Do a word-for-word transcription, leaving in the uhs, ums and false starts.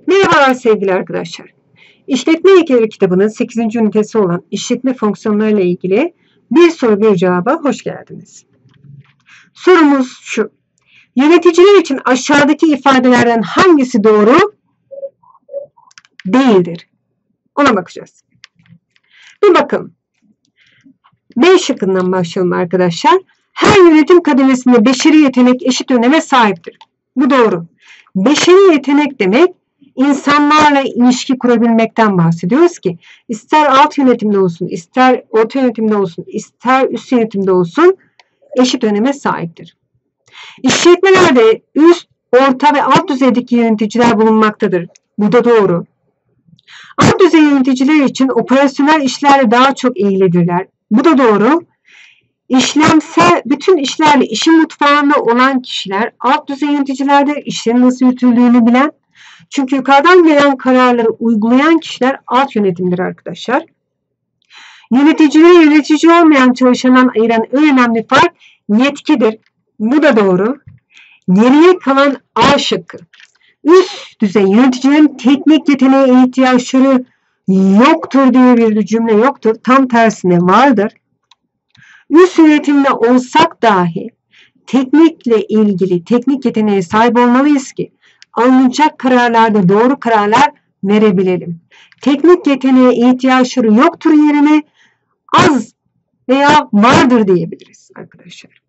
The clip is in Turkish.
Merhabalar sevgili arkadaşlar. İşletme ilkeleri kitabının sekizinci ünitesi olan işletme fonksiyonlarıyla ilgili bir soru bir cevaba hoş geldiniz. Sorumuz şu. Yöneticiler için aşağıdaki ifadelerden hangisi doğru değildir? Ona bakacağız. Bir bakalım. B şıkkından başlayalım arkadaşlar. Her yönetim kademesinde beşeri yetenek eşit öneme sahiptir. Bu doğru. Beşeri yetenek demek insanlarla ilişki kurabilmekten bahsediyoruz ki ister alt yönetimde olsun, ister orta yönetimde olsun, ister üst yönetimde olsun eşit öneme sahiptir. İşletmelerde üst, orta ve alt düzeydeki yöneticiler bulunmaktadır. Bu da doğru. Alt düzey yöneticiler için operasyonel işlerle daha çok ilgilidirler. Bu da doğru. İşlemsel, bütün işlerle işin mutfağında olan kişiler alt düzey yöneticilerde işlerin nasıl yürütüldüğünü bilen, çünkü yukarıdan gelen kararları uygulayan kişiler alt yönetimdir arkadaşlar. Yöneticileri yönetici olmayan çalışandan ayıran en önemli fark yetkidir. Bu da doğru. Geriye kalan A şıkkı. Üst düzey yöneticilerin teknik yeteneğe ihtiyaçları yoktur diye bir cümle yoktur. Tam tersine vardır. Üst yönetimde olsak dahi teknikle ilgili teknik yeteneğe sahip olmalıyız ki alınacak kararlarda doğru kararlar verebilelim. Teknik yeteneğe ihtiyaçları yoktur yerine az veya vardır diyebiliriz arkadaşlar.